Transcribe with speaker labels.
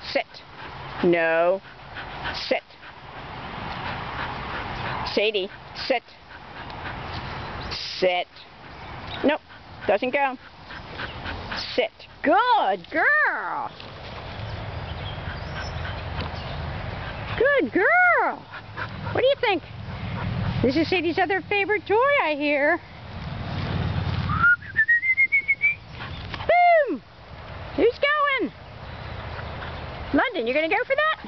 Speaker 1: Sit. No. Sit. Sadie, sit. Sit. Nope, doesn't go. Sit. Good girl. Good girl. What do you think? This is Sadie's other favorite toy, I hear. Boom! Who's going? London, you're going to go for that?